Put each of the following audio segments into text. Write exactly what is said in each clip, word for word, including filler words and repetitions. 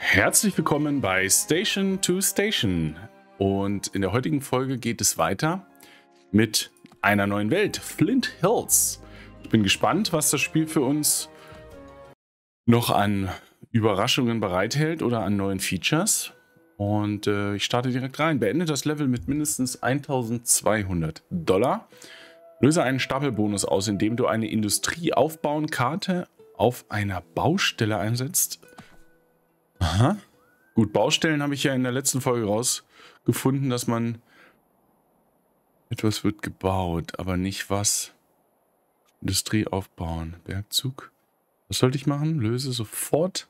Herzlich willkommen bei Station to Station und in der heutigen Folge geht es weiter mit einer neuen Welt, Flint Hills. Ich bin gespannt, was das Spiel für uns noch an Überraschungen bereithält oder an neuen Features. Und äh, ich starte direkt rein. Beende das Level mit mindestens eintausendzweihundert Dollar. Löse einen Stapelbonus aus, indem du eine Industrieaufbauenkarte auf einer Baustelle einsetzt. Aha. Gut, Baustellen habe ich ja in der letzten Folge rausgefunden, dass man etwas wird gebaut, aber nicht was. Industrie aufbauen. Bergzug. Was sollte ich machen? Löse sofort.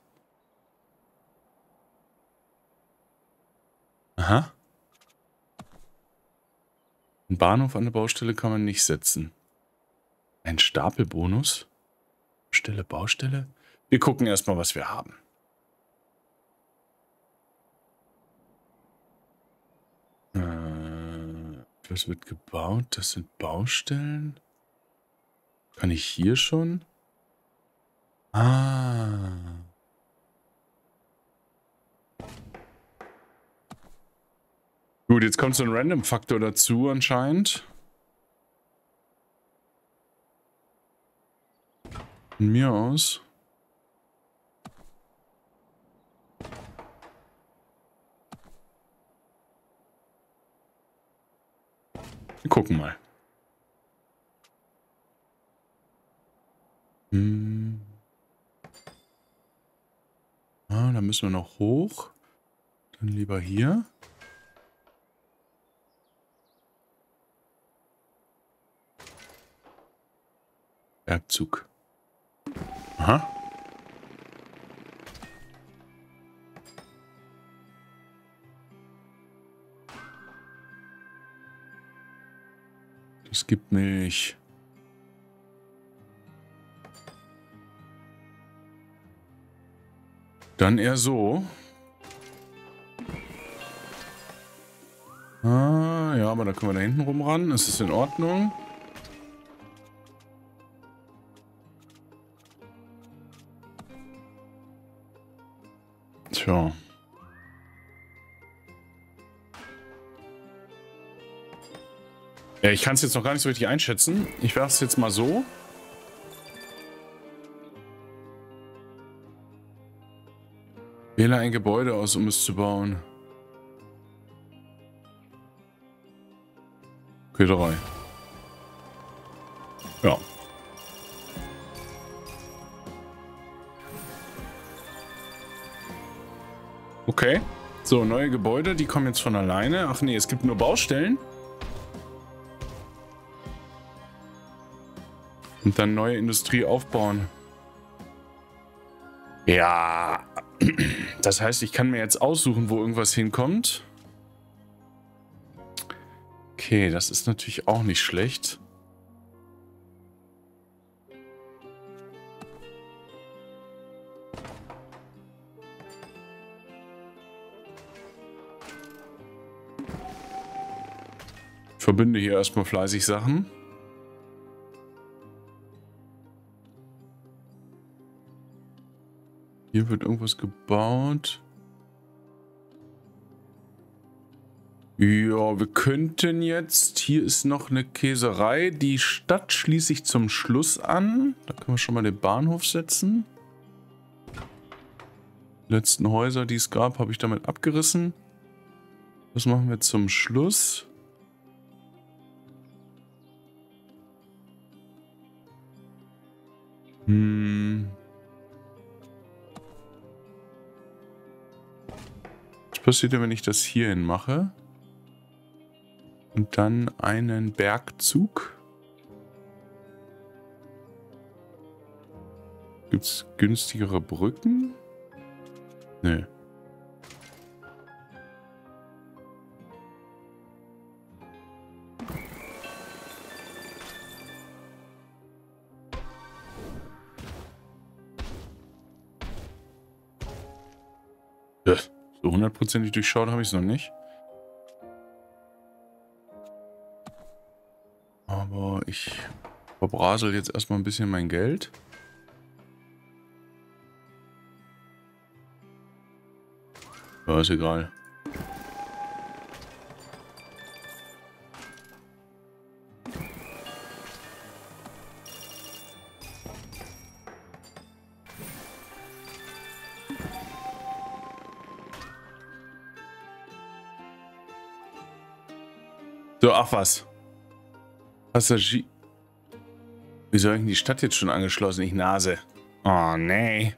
Aha. Einen Bahnhof an der Baustelle kann man nicht setzen. Ein Stapelbonus? Stelle, Baustelle? Wir gucken erstmal, was wir haben. Was wird gebaut? Das sind Baustellen. Kann ich hier schon? Ah. Gut, jetzt kommt so ein Random-Faktor dazu anscheinend. Von mir aus. Wir gucken mal. Hm. Ah, da müssen wir noch hoch. Dann lieber hier. Bergzug. Aha. Das gibt mich dann eher so. Ah, ja, aber da können wir da hinten rum ran. Das ist in Ordnung. Tja. Ja, ich kann es jetzt noch gar nicht so richtig einschätzen. Ich werfe es jetzt mal so. Wähle ein Gebäude aus, um es zu bauen. Okay, drei. Ja. Okay. So, neue Gebäude, die kommen jetzt von alleine. Ach nee, es gibt nur Baustellen. Und dann neue Industrie aufbauen. Ja. Das heißt, ich kann mir jetzt aussuchen, wo irgendwas hinkommt. Okay, das ist natürlich auch nicht schlecht. Ich verbinde hier erstmal fleißig Sachen. Hier wird irgendwas gebaut. Ja, wir könnten jetzt... Hier ist noch eine Käserei. Die Stadt schließe ich zum Schluss an. Da können wir schon mal den Bahnhof setzen. Die letzten Häuser, die es gab, habe ich damit abgerissen. Das machen wir zum Schluss. Hm... Was passiert denn, wenn ich das hierhin mache? Und dann einen Bergzug. Gibt es günstigere Brücken? Nö. So hundertprozentig durchschaut habe ich es noch nicht. Aber ich verbrasel jetzt erstmal ein bisschen mein Geld. Ja, ist egal. So, ach was. Passagier... Wieso habe ich denn die Stadt jetzt schon angeschlossen? Ich Nase. Oh, nee.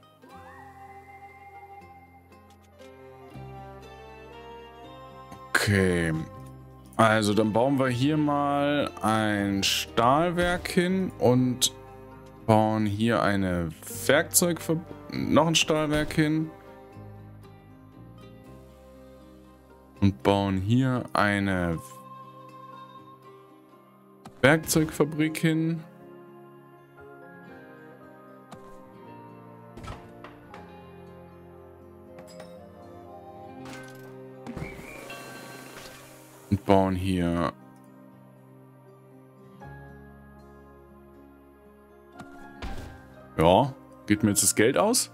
Okay. Also, dann bauen wir hier mal ein Stahlwerk hin und bauen hier eine Werkzeugfabrik, noch ein Stahlwerk hin. Und bauen hier eine Werkzeugfabrik hin. Und bauen hier ja, geht mir jetzt das Geld aus?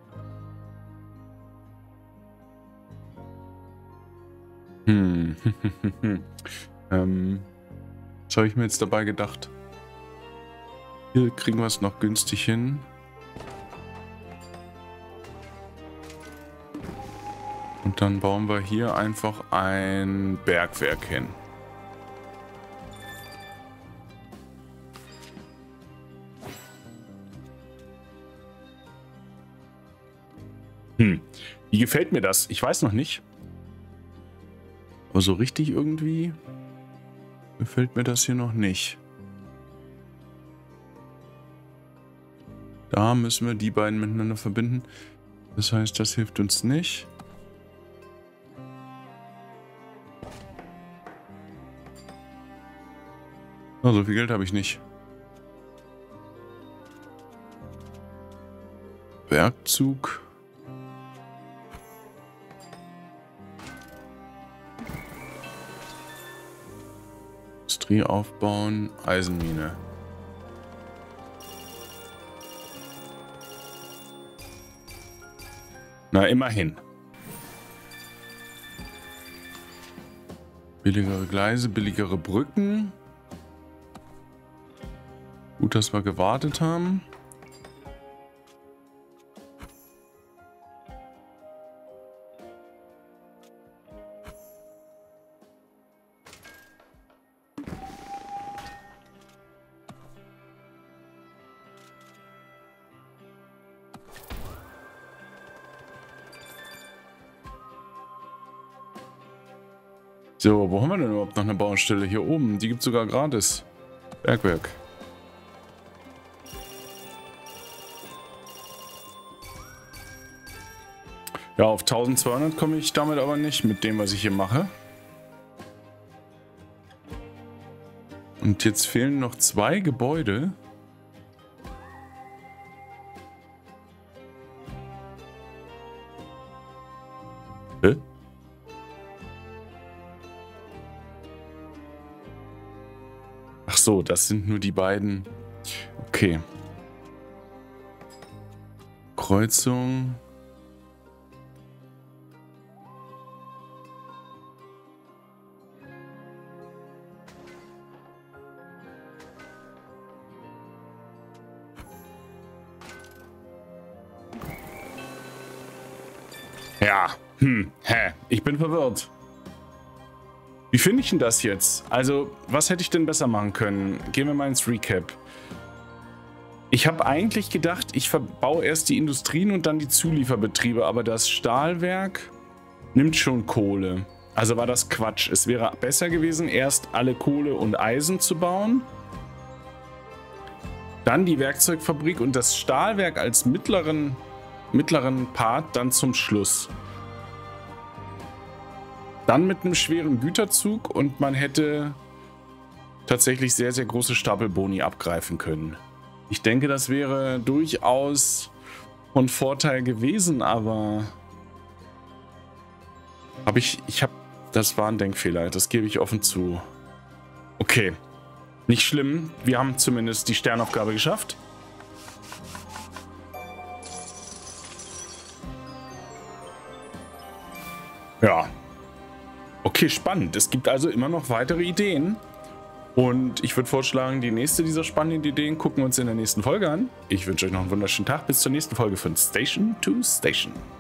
Hm. ähm, was habe ich mir jetzt dabei gedacht? Hier kriegen wir es noch günstig hin. Und dann bauen wir hier einfach ein Bergwerk hin. Hm, wie gefällt mir das? Ich weiß noch nicht. Aber so richtig irgendwie gefällt mir das hier noch nicht. Da müssen wir die beiden miteinander verbinden. Das heißt, das hilft uns nicht. Oh, so viel Geld habe ich nicht. Werkzug. Industrie aufbauen, Eisenmine. Na, immerhin. Billigere Gleise, billigere Brücken. Gut, dass wir gewartet haben. So, wo haben wir denn überhaupt noch eine Baustelle? Hier oben, die gibt es sogar gratis. Bergwerk. Ja, auf eintausendzweihundert komme ich damit aber nicht, mit dem, was ich hier mache. Und jetzt fehlen noch zwei Gebäude. Hä? Ach so, das sind nur die beiden. Okay. Kreuzung. Ja, hm, hä, ich bin verwirrt. Wie finde ich denn das jetzt? Also, was hätte ich denn besser machen können? Gehen wir mal ins Recap. Ich habe eigentlich gedacht, ich verbaue erst die Industrien und dann die Zulieferbetriebe, aber das Stahlwerk nimmt schon Kohle. Also war das Quatsch. Es wäre besser gewesen, erst alle Kohle und Eisen zu bauen, dann die Werkzeugfabrik und das Stahlwerk als mittleren, mittleren Part dann zum Schluss. Dann mit einem schweren Güterzug und man hätte tatsächlich sehr, sehr große Stapelboni abgreifen können. Ich denke, das wäre durchaus von Vorteil gewesen, aber habe ich, ich habe, das war ein Denkfehler, das gebe ich offen zu. Okay, nicht schlimm, wir haben zumindest die Sternaufgabe geschafft. Ja. Okay, spannend. Es gibt also immer noch weitere Ideen. Und ich würde vorschlagen, die nächste dieser spannenden Ideen gucken wir uns in der nächsten Folge an. Ich wünsche euch noch einen wunderschönen Tag. Bis zur nächsten Folge von Station to Station.